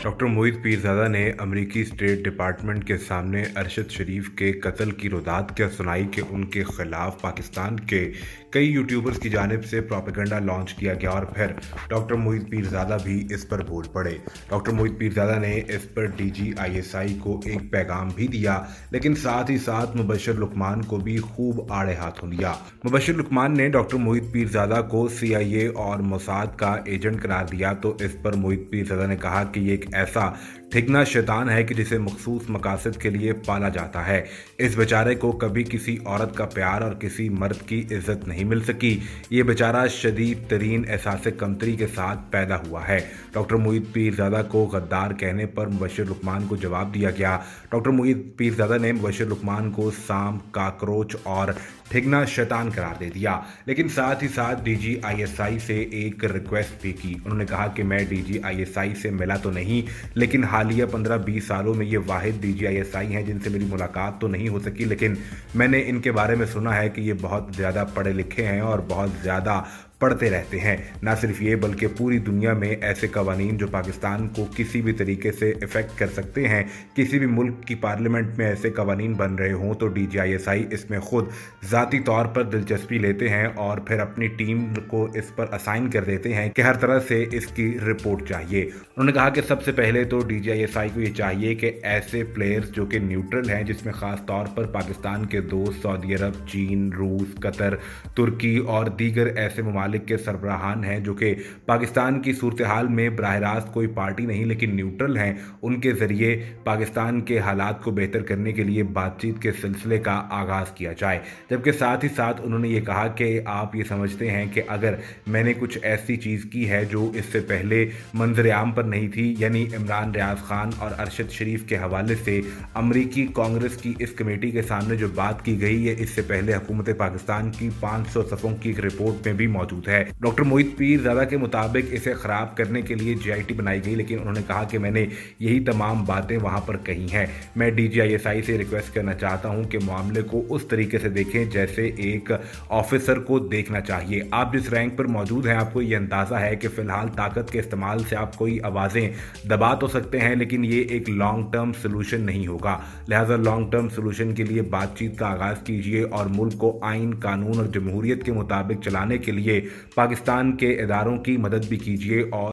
Doctor मोहित पीरजादा ने अमेरिकी state department के सामने अरशद शरीफ के कत्ल की रोदात क्या सुनाई कि उनके खिलाफ पाकिस्तान के कई यूट्यूबर्स की जानिब से प्रोपेगेंडा लॉन्च किया गया और फिर डॉक्टर मोहित पीरजादा भी इस पर बोल पड़े। डॉक्टर मोहित पीरजादा ने इस पर DGISI को एक पैगाम भी दिया, लेकिन साथ ही साथ मुबशर लुकमान को भी खूब आड़े हाथों लिया। मुबशर लुकमान ने डॉक्टर मोहित पीरजादा को CIA और मोसाद का एजेंट करार दिया तो इस पर मोहित पीरजादा ने कहा कि ये एक ऐसा ठिगना शैतान है कि जिसे मखसूस मकासद के लिए पाला जाता है। इस बेचारे को कभी किसी औरत का प्यार और किसी मर्द की इज्जत नहीं मिल सकी। ये बेचारा शदीद तरीन एहसास कमतरी के साथ पैदा हुआ है। डॉक्टर मोहित पीरजादा को गद्दार कहने पर मुबशर लुकमान को जवाब दिया गया। डॉक्टर मोहित पीरजादा ने मुबशर लुकमान को सांप, काकरोच और ठिगना शैतान करार दे दिया, लेकिन साथ ही साथ DGISI से एक रिक्वेस्ट भी की। उन्होंने कहा कि मैं DGISI से मिला तो नहीं, लेकिन हालिया 15-20 सालों में ये वाहिद DGISI हैं जिनसे मेरी मुलाकात तो नहीं हो सकी, लेकिन मैंने इनके बारे में सुना है कि ये बहुत ज़्यादा पढ़े लिखे हैं और बहुत ज़्यादा पढ़ते रहते हैं। ना सिर्फ ये बल्कि पूरी दुनिया में ऐसे कवानीन जो पाकिस्तान को किसी भी तरीके से इफ़ेक्ट कर सकते हैं, किसी भी मुल्क की पार्लियामेंट में ऐसे कवानीन बन रहे हों तो DGISI इसमें खुद ज़ाती तौर पर दिलचस्पी लेते हैं और फिर अपनी टीम को इस पर असाइन कर देते हैं कि हर तरह से इसकी रिपोर्ट चाहिए। उन्होंने कहा कि सबसे पहले तो DGISI को ये चाहिए कि ऐसे प्लेयर्स जो कि न्यूट्रल हैं, जिसमें ख़ास तौर पर पाकिस्तान के दोस्त सऊदी अरब, चीन, रूस, कतर, तुर्की और दीगर ऐसे ममालिक के सरबराहान हैं जो कि पाकिस्तान की सूरत हाल में बराह रास्त कोई पार्टी नहीं लेकिन न्यूट्रल हैं, उनके ज़रिए पाकिस्तान के हालात को बेहतर करने के लिए बातचीत के सिलसिले का आगाज़ किया जाए। जबकि साथ ही साथ उन्होंने ये कहा कि आप ये समझते हैं कि अगर मैंने कुछ ऐसी चीज़ की है जो इससे पहले मंजर-ए-आम पर नहीं थी, यानी इमरान रियाज खान और अरशद शरीफ के हवाले से अमरीकी कांग्रेस की इस कमेटी के सामने जो बात की गई है, इससे पहले हुकूमत पाकिस्तान की 500 सफ़ों की एक रिपोर्ट में भी मौजूद है। डॉक्टर मोहित पीरजादा के मुताबिक इसे खराब करने के लिए GIT बनाई गई, लेकिन उन्होंने कहा कि मैंने यही तमाम बातें वहां पर कही हैं। मैं DGISI से रिक्वेस्ट करना चाहता हूं कि मामले को उस तरीके से देखें जैसे एक ऑफिसर को देखना चाहिए। आप जिस रैंक पर मौजूद हैं, आपको ये अंदाजा है कि फिलहाल ताकत के इस्तेमाल से आप कोई आवाज़ें दबा तो सकते हैं, लेकिन ये एक लॉन्ग टर्म सोल्यूशन नहीं होगा। लिहाजा लॉन्ग टर्म सोल्यूशन के लिए बातचीत का आगाज़ कीजिए और मुल्क को आइन, कानून और जमहूरियत के मुताबिक चलाने के लिए पाकिस्तान के इदारों की मदद भी कीजिए और